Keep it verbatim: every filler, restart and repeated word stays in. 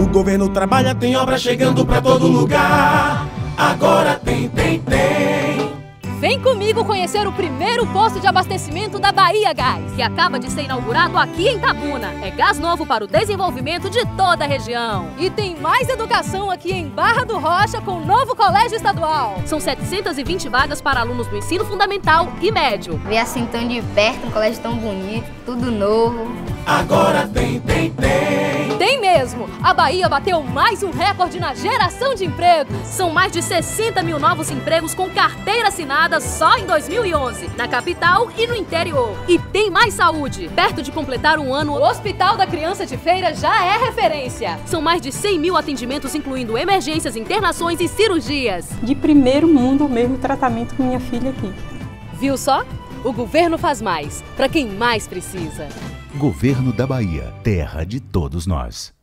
O governo trabalha, tem obra chegando pra todo lugar. Agora tem, tem, tem. Vem comigo conhecer o primeiro posto de abastecimento da Bahia Gás, que acaba de ser inaugurado aqui em Tabuna. É gás novo para o desenvolvimento de toda a região. E tem mais educação aqui em Barra do Rocha com o novo colégio estadual. São setecentas e vinte vagas para alunos do ensino fundamental e médio. Ver assim tão de perto, um colégio tão bonito, tudo novo. Agora tem, tem, tem. Tem mesmo! A Bahia bateu mais um recorde na geração de empregos. São mais de sessenta mil novos empregos com carteira assinada só em dois mil e onze, na capital e no interior. E tem mais saúde. Perto de completar um ano, o Hospital da Criança de Feira já é referência. São mais de cem mil atendimentos, incluindo emergências, internações e cirurgias. De primeiro mundo, o mesmo tratamento com minha filha aqui. Viu só? O governo faz mais, para quem mais precisa. Governo da Bahia, terra de todos nós.